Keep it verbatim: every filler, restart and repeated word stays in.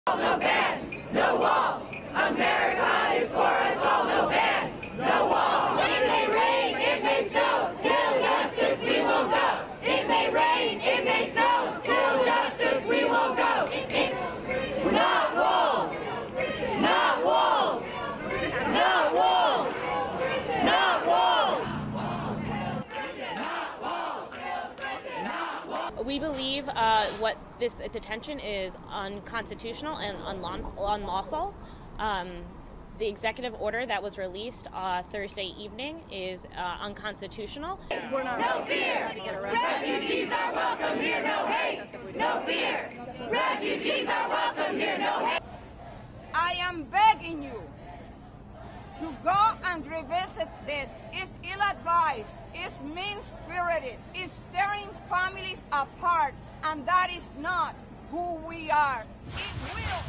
No ban, no wall. America is for us all. No ban, no wall. It may rain, it may snow, till justice we won't go. It may rain, it may snow, till justice we won't go. It, it, not walls, not walls, not walls, not walls. We believe uh, what this detention is unconstitutional and unlaw- unlawful. Um, the executive order that was released uh, Thursday evening is uh, unconstitutional. No fear! Refugees are welcome here, no hate! No fear! Refugees are welcome here, no hate! I am begging you to go and revisit this. It's ill-advised, it's mean-spirited, it's tearing families apart, and that is not who we are. It will